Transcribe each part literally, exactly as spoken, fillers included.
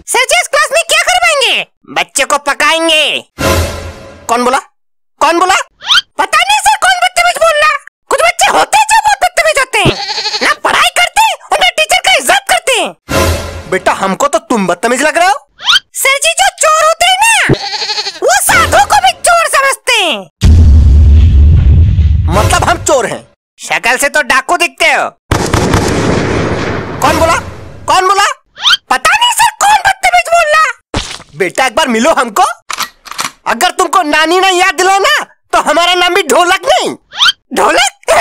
Sir जी इस class में क्या करवाएंगे? बच्चे को पकाएंगे। कौन बोला? कौन बोला? पता नहीं सर, कौन बदतमीज बोल रहा। कुछ बच्चे होते हैं जो बहुत बदतमीज होते हैं, ना पढ़ाई करते और ना टीचर का इज्जत करते हैं। बेटा हमको तो तुम बदतमीज लग रहे हो। सर जी जो चोर होते हैं ना, वो साधु को भी चोर समझते हैं। मतलब हम चोर हैं? शक्ल से तो डाकू दिखते हो। कौन बोला? कौन बोला? पता नहीं सर, कौन बदतमीज बोल रहा। बेटा एक बार मिलो हमको। अगर तुमको नानी ने याद दिलाओ ना तो हमारा नाम भी ढोलक नहीं। ढोलक?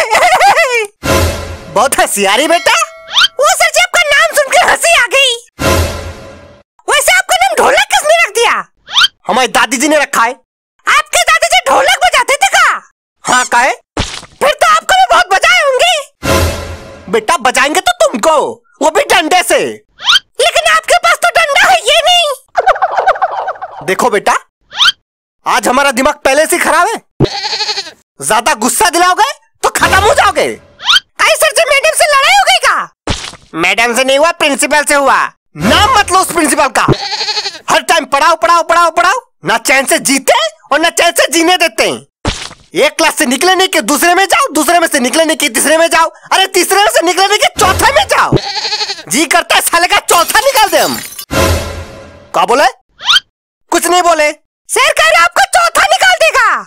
बहुत हंसियारी बेटा। वो सर जी आपका नाम सुन के हंसी आ गई। वैसे आपका नाम ढोलक किसने रख दिया? हमारी दादी जी ने रखा है। आपके दादाजी ढोलक बजाते थे का? हाँ काहे? फिर तो आपको भी बहुत बजाए होंगे। बेटा बजाएंगे तो तुमको, वो भी डंडे से। लेकिन आपके पास तो डंडा है ये नहीं। देखो बेटा, आज हमारा दिमाग पहले से खराब है। ज्यादा गुस्सा दिलाओगे तो खत्म हो जाओगे। आई सर जी मैडम से लड़ाई हो गई का? मैडम से नहीं हुआ, प्रिंसिपल से हुआ। नाम मत लो उस प्रिंसिपल का। हर टाइम पढ़ाओ पढ़ाओ पढ़ाओ पढ़ाओ, ना चैन से जीते और ना चैन से जीने देते हैं। एक क्लास से निकले नहीं कि दूसरे में जाओ, दूसरे में से निकले नहीं कि तीसरे में जाओ, अरे तीसरे में से निकले नहीं कि चौथे में जाओ। जी करता है साले का चौथा निकाल दे हम। क्या बोले? कुछ नहीं बोले। सर कह रहे आपको चौथा निकाल देगा।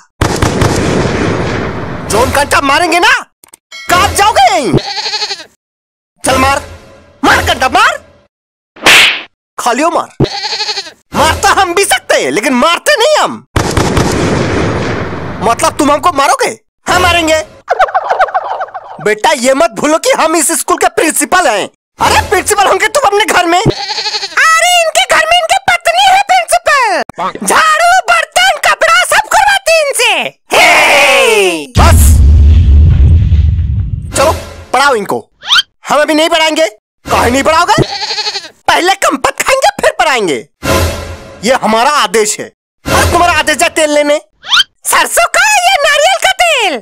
जोन कंटा मारेंगे ना, काट जाओगे यहीं। चल मार मार कंटा मार, खालियो मार। मारता हम भी सकते हैं लेकिन मारते नहीं हम। मतलब तुम हमको मारोगे? हाँ मारेंगे। बेटा ये मत भूलो कि हम इस स्कूल के प्रिंसिपल हैं। अरे प्रिंसिपल होंगे तुम अपने घर में। अरे इनके घर में इनकी पत्नी है प्रिंसिपल। झाड़ू बर्तन कपड़ा सब करवाती इनसे। बस चलो पढ़ाओ इनको। हम अभी नहीं पढ़ाएंगे। काहे नहीं पढ़ाओगे? पहले कंपत खाएंगे फिर पढ़ाएंगे। ये हमारा आदेश है। और तुम्हारा आदेश है तेल लेने। सरसों का या नारियल का तेल?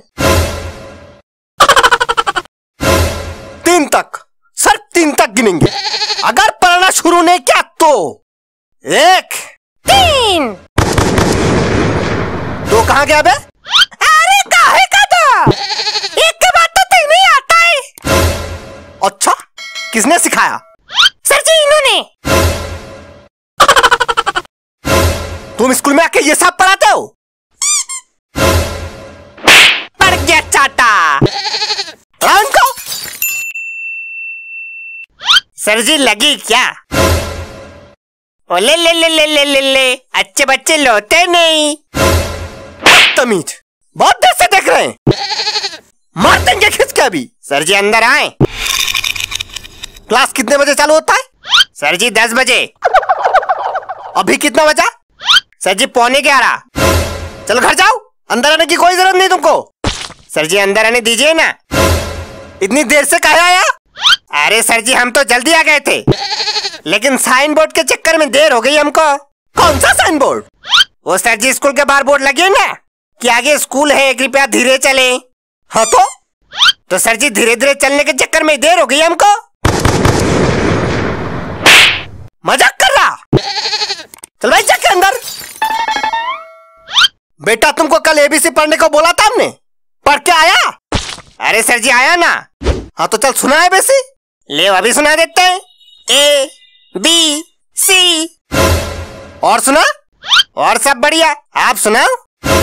तीन तक, सिर्फ तीन तक गिनेंगे। अगर पढ़ना शुरू नहीं किया तो एक तीन। दो कहाँ गया बे? अरे काहे का दो? एक के बाद तो तीन ही आता है। अच्छा किसने सिखाया? सर जी इन्होंने। तुम स्कूल में आके ये सब पढ़ाते हो? पढ़ गया चाटा। उनको सर जी लगी क्या? ओले ले ले ले ले ले ले, अच्छे बच्चे लोते नहीं। तमीज, बहुत देर से देख रहे हैं। मार देंगे खींच के अभी। सर जी अंदर आए। क्लास कितने बजे चालू होता है? सर जी दस बजे। अभी कितना बजा? सर जी पौने ग्यारह। चलो घर जाओ, अंदर आने की कोई जरूरत नहीं तुमको। सर जी अंदर आने दीजिए ना। इतनी देर से कहे आया? अरे सर जी हम तो जल्दी आ गए थे, लेकिन साइन बोर्ड के चक्कर में देर हो गई हमको। कौन सा साइन बोर्ड? वो सर जी स्कूल के बाहर बोर्ड लगे ना कि आगे स्कूल है, कृपया धीरे चले। हाँ तो तो सर जी धीरे धीरे चलने के चक्कर में देर हो गई हमको। मजाक कर रहा? चल भाई जाके अंदर। बेटा तुमको कल एबीसी पढ़ने को बोला था हमने, पढ़ के आया? अरे सर जी आया ना। हाँ तो चल सुना एबीसी। ले अभी सुना देते हैं। A B C. और सुना? और सब बढ़िया, आप सुनाओ।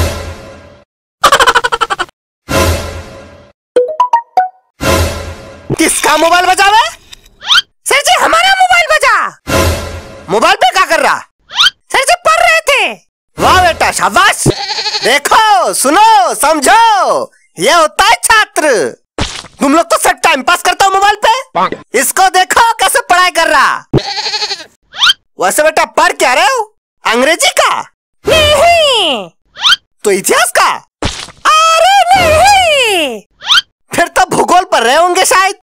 किसका मोबाइल बजा हुआ है? सर जी हमारा मोबाइल बजा। मोबाइल पे क्या कर रहा? सर जी पढ़ रहे थे। वाह बेटा शाबाश। देखो सुनो समझो, ये होता है छात्र। तुम लोग तो सब टाइम पास करते हो मोबाइल पे। इसको देखो कैसे पढ़ाई कर रहा। वैसे बेटा पढ़ क्या रहे हो? अंग्रेजी का? नहीं। तो इतिहास का? अरे नहीं। फिर तो भूगोल पढ़ रहे होंगे शायद।